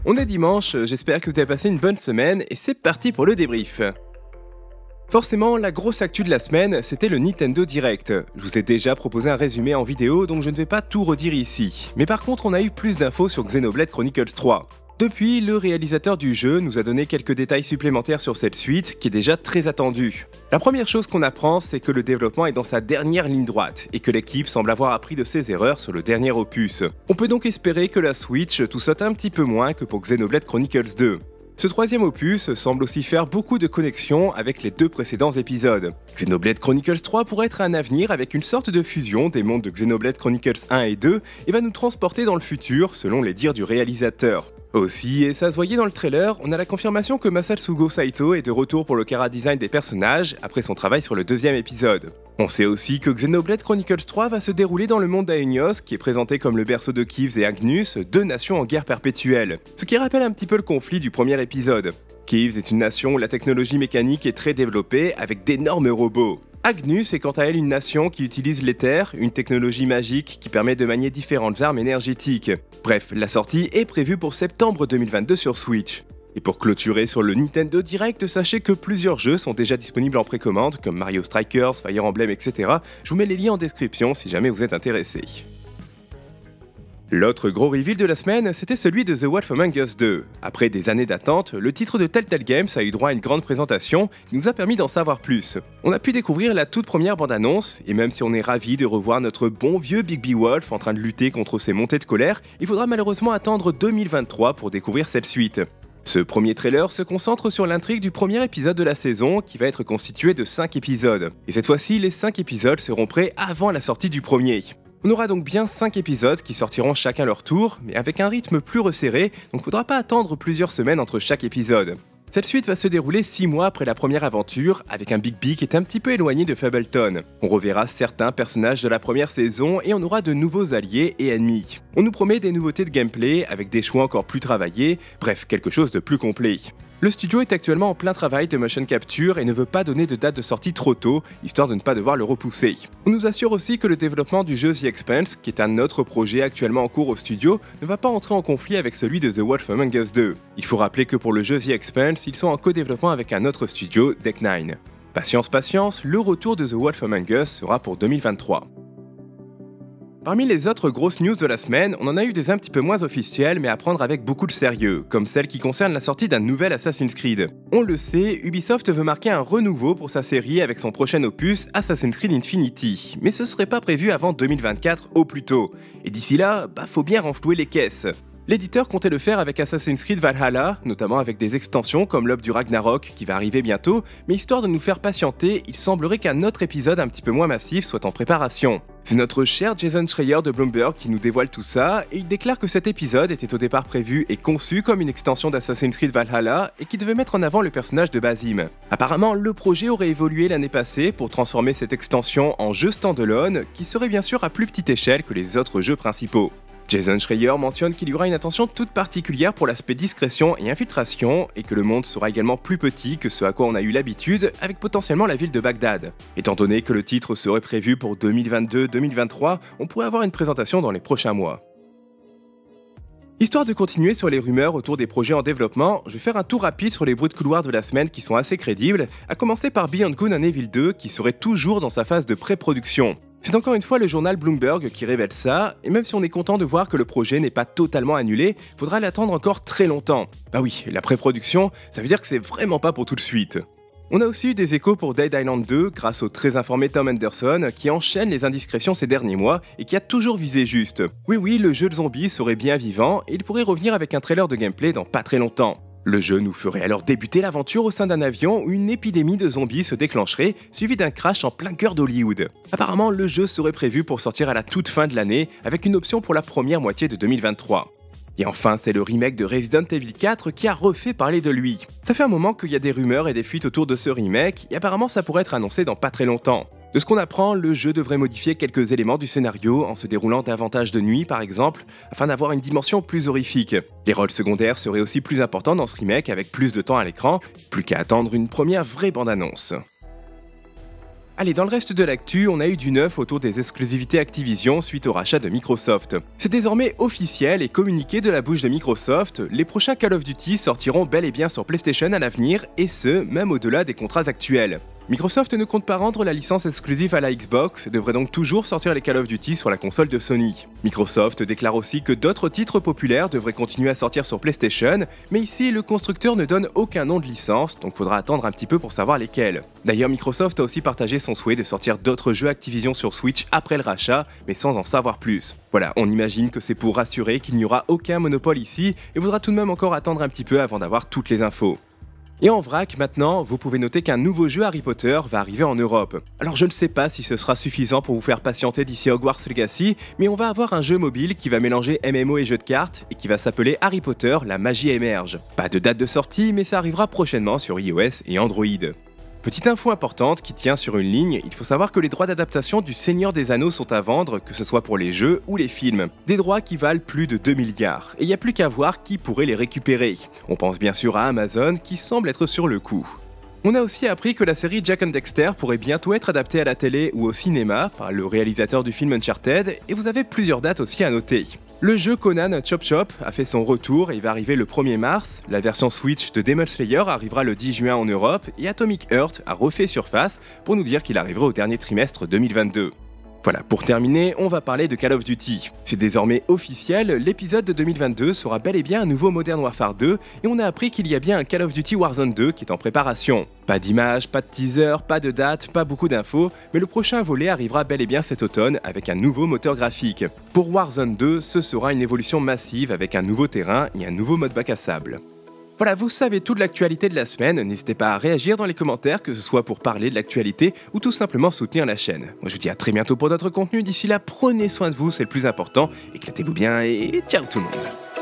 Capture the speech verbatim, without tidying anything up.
On est dimanche, j'espère que vous avez passé une bonne semaine et c'est parti pour le débrief. Forcément, la grosse actu de la semaine, c'était le Nintendo Direct. Je vous ai déjà proposé un résumé en vidéo, donc je ne vais pas tout redire ici. Mais par contre, on a eu plus d'infos sur Xenoblade Chronicles trois. Depuis, le réalisateur du jeu nous a donné quelques détails supplémentaires sur cette suite, qui est déjà très attendue. La première chose qu'on apprend, c'est que le développement est dans sa dernière ligne droite, et que l'équipe semble avoir appris de ses erreurs sur le dernier opus. On peut donc espérer que la Switch tout saute un petit peu moins que pour Xenoblade Chronicles deux. Ce troisième opus semble aussi faire beaucoup de connexions avec les deux précédents épisodes. Xenoblade Chronicles trois pourrait être un avenir avec une sorte de fusion des mondes de Xenoblade Chronicles un et deux et va nous transporter dans le futur selon les dires du réalisateur. Aussi, et ça se voyait dans le trailer, on a la confirmation que Masatsugo Saito est de retour pour le chara-design des personnages après son travail sur le deuxième épisode. On sait aussi que Xenoblade Chronicles trois va se dérouler dans le monde d'Aenios, qui est présenté comme le berceau de Kivs et Agnus, deux nations en guerre perpétuelle, ce qui rappelle un petit peu le conflit du premier épisode. Kivs est une nation où la technologie mécanique est très développée, avec d'énormes robots. Agnus est quant à elle une nation qui utilise l'éther, une technologie magique qui permet de manier différentes armes énergétiques. Bref, la sortie est prévue pour septembre deux mille vingt-deux sur Switch. Et pour clôturer sur le Nintendo Direct, sachez que plusieurs jeux sont déjà disponibles en précommande, comme Mario Strikers, Fire Emblem, et cetera. Je vous mets les liens en description si jamais vous êtes intéressé. L'autre gros reveal de la semaine, c'était celui de The Wolf Among Us deux. Après des années d'attente, le titre de Telltale Games a eu droit à une grande présentation qui nous a permis d'en savoir plus. On a pu découvrir la toute première bande-annonce, et même si on est ravi de revoir notre bon vieux Big B Wolf en train de lutter contre ses montées de colère, il faudra malheureusement attendre deux mille vingt-trois pour découvrir cette suite. Ce premier trailer se concentre sur l'intrigue du premier épisode de la saison qui va être constitué de cinq épisodes. Et cette fois-ci, les cinq épisodes seront prêts avant la sortie du premier. On aura donc bien cinq épisodes qui sortiront chacun leur tour, mais avec un rythme plus resserré, donc faudra pas attendre plusieurs semaines entre chaque épisode. Cette suite va se dérouler six mois après la première aventure, avec un Big B qui est un petit peu éloigné de Fableton. On reverra certains personnages de la première saison et on aura de nouveaux alliés et ennemis. On nous promet des nouveautés de gameplay, avec des choix encore plus travaillés, bref, quelque chose de plus complet. Le studio est actuellement en plein travail de motion capture et ne veut pas donner de date de sortie trop tôt, histoire de ne pas devoir le repousser. On nous assure aussi que le développement du jeu The Expanse, qui est un autre projet actuellement en cours au studio, ne va pas entrer en conflit avec celui de The Wolf Among Us deux. Il faut rappeler que pour le jeu The Expanse, ils sont en co-développement avec un autre studio, Deck nine. Patience, patience, le retour de The Wolf Among Us sera pour deux mille vingt-trois. Parmi les autres grosses news de la semaine, on en a eu des un petit peu moins officielles mais à prendre avec beaucoup de sérieux, comme celle qui concerne la sortie d'un nouvel Assassin's Creed. On le sait, Ubisoft veut marquer un renouveau pour sa série avec son prochain opus Assassin's Creed Infinity, mais ce serait pas prévu avant deux mille vingt-quatre au plus tôt. Et d'ici là, bah faut bien renflouer les caisses. L'éditeur comptait le faire avec Assassin's Creed Valhalla, notamment avec des extensions comme l'Aube du Ragnarok qui va arriver bientôt, mais histoire de nous faire patienter, il semblerait qu'un autre épisode un petit peu moins massif soit en préparation. C'est notre cher Jason Schreier de Bloomberg qui nous dévoile tout ça, et il déclare que cet épisode était au départ prévu et conçu comme une extension d'Assassin's Creed Valhalla et qui devait mettre en avant le personnage de Basim. Apparemment, le projet aurait évolué l'année passée pour transformer cette extension en jeu standalone qui serait bien sûr à plus petite échelle que les autres jeux principaux. Jason Schreier mentionne qu'il y aura une attention toute particulière pour l'aspect discrétion et infiltration, et que le monde sera également plus petit que ce à quoi on a eu l'habitude, avec potentiellement la ville de Bagdad. Étant donné que le titre serait prévu pour deux mille vingt-deux deux mille vingt-trois, on pourrait avoir une présentation dans les prochains mois. Histoire de continuer sur les rumeurs autour des projets en développement, je vais faire un tour rapide sur les bruits de couloir de la semaine qui sont assez crédibles, à commencer par Beyond Good and Evil deux qui serait toujours dans sa phase de pré-production. C'est encore une fois le journal Bloomberg qui révèle ça, et même si on est content de voir que le projet n'est pas totalement annulé, faudra l'attendre encore très longtemps. Bah oui, la pré-production, ça veut dire que c'est vraiment pas pour tout de suite. On a aussi eu des échos pour Dead Island deux grâce au très informé Tom Henderson qui enchaîne les indiscrétions ces derniers mois et qui a toujours visé juste. Oui oui, le jeu de zombies serait bien vivant et il pourrait revenir avec un trailer de gameplay dans pas très longtemps. Le jeu nous ferait alors débuter l'aventure au sein d'un avion où une épidémie de zombies se déclencherait, suivi d'un crash en plein cœur d'Hollywood. Apparemment, le jeu serait prévu pour sortir à la toute fin de l'année, avec une option pour la première moitié de deux mille vingt-trois. Et enfin, c'est le remake de Resident Evil quatre qui a refait parler de lui. Ça fait un moment qu'il y a des rumeurs et des fuites autour de ce remake, et apparemment ça pourrait être annoncé dans pas très longtemps. De ce qu'on apprend, le jeu devrait modifier quelques éléments du scénario en se déroulant davantage de nuit par exemple, afin d'avoir une dimension plus horrifique. Les rôles secondaires seraient aussi plus importants dans ce remake avec plus de temps à l'écran, plus qu'à attendre une première vraie bande-annonce. Allez, dans le reste de l'actu, on a eu du neuf autour des exclusivités Activision suite au rachat de Microsoft. C'est désormais officiel et communiqué de la bouche de Microsoft, les prochains Call of Duty sortiront bel et bien sur PlayStation à l'avenir, et ce, même au-delà des contrats actuels. Microsoft ne compte pas rendre la licence exclusive à la Xbox et devrait donc toujours sortir les Call of Duty sur la console de Sony. Microsoft déclare aussi que d'autres titres populaires devraient continuer à sortir sur PlayStation, mais ici le constructeur ne donne aucun nom de licence, donc faudra attendre un petit peu pour savoir lesquels. D'ailleurs, Microsoft a aussi partagé son souhait de sortir d'autres jeux Activision sur Switch après le rachat, mais sans en savoir plus. Voilà, on imagine que c'est pour rassurer qu'il n'y aura aucun monopole ici, et faudra tout de même encore attendre un petit peu avant d'avoir toutes les infos. Et en vrac, maintenant, vous pouvez noter qu'un nouveau jeu Harry Potter va arriver en Europe. Alors je ne sais pas si ce sera suffisant pour vous faire patienter d'ici Hogwarts Legacy, mais on va avoir un jeu mobile qui va mélanger M M O et jeu de cartes, et qui va s'appeler Harry Potter, la magie émerge. Pas de date de sortie, mais ça arrivera prochainement sur iOS et Android. Petite info importante qui tient sur une ligne, il faut savoir que les droits d'adaptation du Seigneur des Anneaux sont à vendre, que ce soit pour les jeux ou les films. Des droits qui valent plus de deux milliards, et il n'y a plus qu'à voir qui pourrait les récupérer. On pense bien sûr à Amazon qui semble être sur le coup. On a aussi appris que la série Jak and Dexter pourrait bientôt être adaptée à la télé ou au cinéma par le réalisateur du film Uncharted, et vous avez plusieurs dates aussi à noter. Le jeu Conan Chop Chop a fait son retour et il va arriver le premier mars, la version Switch de Demon Slayer arrivera le dix juin en Europe, et Atomic Heart a refait surface pour nous dire qu'il arriverait au dernier trimestre deux mille vingt-deux. Voilà, pour terminer, on va parler de Call of Duty. C'est désormais officiel, l'épisode de deux mille vingt-deux sera bel et bien un nouveau Modern Warfare deux, et on a appris qu'il y a bien un Call of Duty Warzone deux qui est en préparation. Pas d'image, pas de teaser, pas de date, pas beaucoup d'infos, mais le prochain volet arrivera bel et bien cet automne avec un nouveau moteur graphique. Pour Warzone deux, ce sera une évolution massive avec un nouveau terrain et un nouveau mode bac à sable. Voilà, vous savez tout de l'actualité de la semaine, n'hésitez pas à réagir dans les commentaires, que ce soit pour parler de l'actualité ou tout simplement soutenir la chaîne. Moi je vous dis à très bientôt pour d'autres contenus, d'ici là prenez soin de vous, c'est le plus important, éclatez-vous bien et ciao tout le monde.